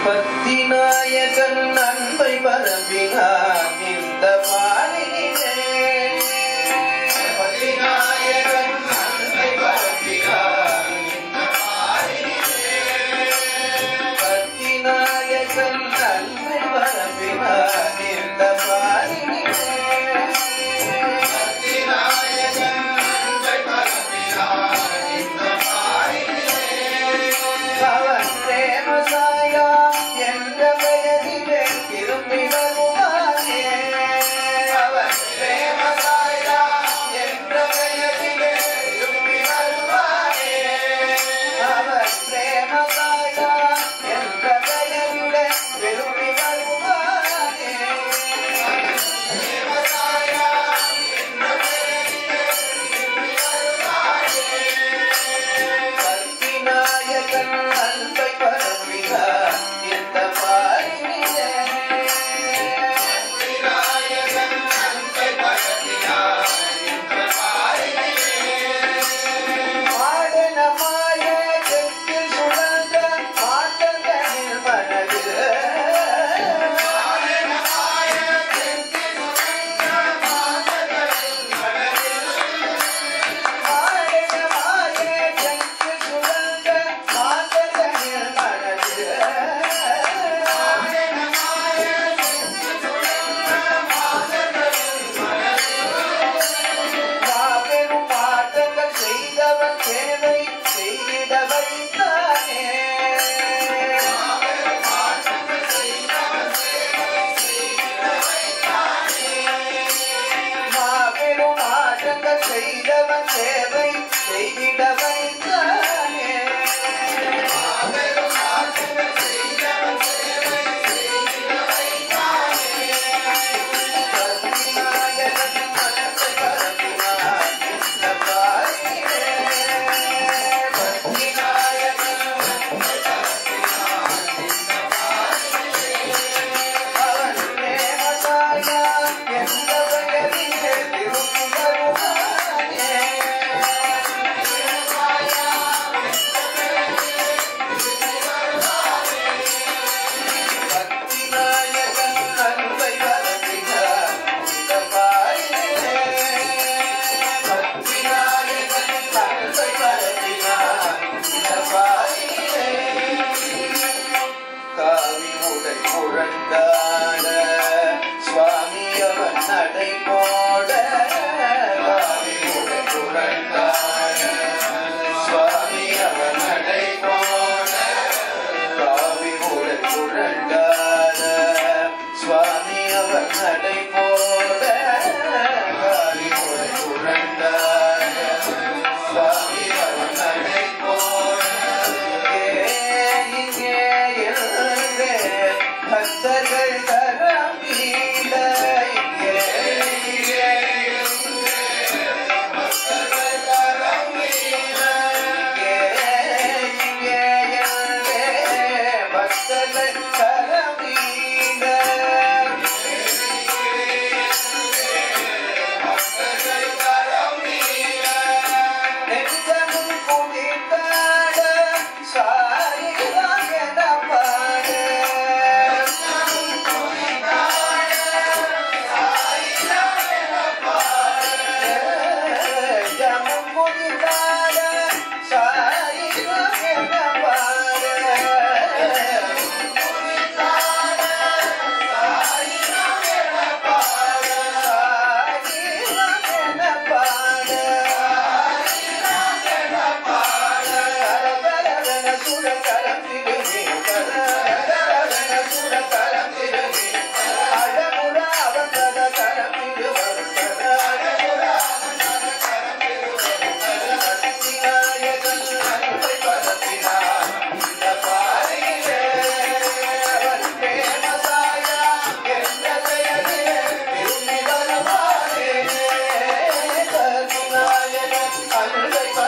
பத்திநாயகன் அன்பை பரப்பினான் இந்த பாலினிலே. பத்திநாயகன் அன்பை பரப்பினான் இந்த பாலினிலே. பத்திநாயகன் அன்பை பரப்பினான் இந்த பாலினிலே. பத்திநாயகன் அன்பை பரப்பினான் இந்த பாலினிலே. அவன் பிரேமசாயா என்ற பெயரிலே திரும்பி வருவானே. அவன் பிரேமசாயா என்ற பெயரிலே திரும்பி வருவானே. அவன் பிரேமசாயா என்ற பெயரிலே திரும்பி வருவானே. பிரேமசாயா என்ற பெயரிலே திரும்பி வருவானே. பத்திநாயகன் அன்பை பரப்பினான் இந்த பாலினிலே. பத்திநாயகன் அன்பை பரப்பினான் இந்த பாலினிலே. மாடன மாய தெற்கில் சுழன்ற மாட்டங்களின் மனதில். மாடன மாய தெற்கில் சுழன்ற மாட்டங்களின் மனதில். மாடன மாய தெற்கில் சுழன்ற மாட்டங்களின் மனதில். மாடன மாய தெற்கில் சுழன்ற மாட்டங்களின் மனதில். மாபெரும் மாற்றங்கள் செய்தவன் சேவை செய்திட வைத்தானே. மாபெரும் மாற்றங்கள் செய்தவன் சேவை செய்திட வைத்தானே. மாபெரும் மாற்றங்கள் செய்தவன் சேவை செய்திட வைத்தானே. மாபெரும் மாற்றங்கள் செய்தவன் சேவை செய்திட வைத்தானே. பத்திநாயகன் அன்பை பரப்பினான் இந்த பாலினிலே. பத்திநாயகன் அன்பை பரப்பினான் இந்த பாலினிலே. அவன் பிரேமசாயா என்ற பெயரிலே திரும்பி வருவானே. பிரேமசாயா என்ற பெயரிலே திரும்பி வருவானே. பத்திநாயகன் அன்பை பரப்பினான் இந்த பாலினிலே. பத்திநாயகன் அன்பை பரப்பினான் இந்த பாலினிலே. காவி உடை புரண்டாட சுவாமி அவன் நடை போட. காவி உடை புரண்டாட சுவாமி அவன் நடை போட. காவி உடை புரண்டாட சுவாமி அவன் நடை போட. காவி உடை புரண்டாட சுவாமி அவன் நடை போட. இங்கே எங்கே பக்தர்கள் தரம் வீட. இங்கே பக்தர்கள் தரம் வீட. இங்கே பக்தர்கள் தரம் வீட. பக்தர்கள் தரம் வீட. நெஞ்சமும் குளிர்ந்தாட சாயிராம் என பாட. நெஞ்சமும் குளிர்ந்தாட சாயிராம் என பாட. நெஞ்சமும் குளிர்ந்தாட சாயிராம் என பாட. குளிர்ந்தாட சாயிராம் என பாட. சாயிராம் என பாட. சாயிராம் என பாட. கரகரவென சுடகரம் திரும்பி. கரகரவென சுடகரம் திரும்பி. அழகுற அவன் கரம் திருவரும். அழகுற அவன் கரம் திருவரும். பத்திநாயகன் அன்பை பரப்பினான் இந்த பாலினிலே. அவன் பிரேமசாயா என்ற பெயரிலே திரும்பி வருவானே. பத்திநாயகன் அன்பை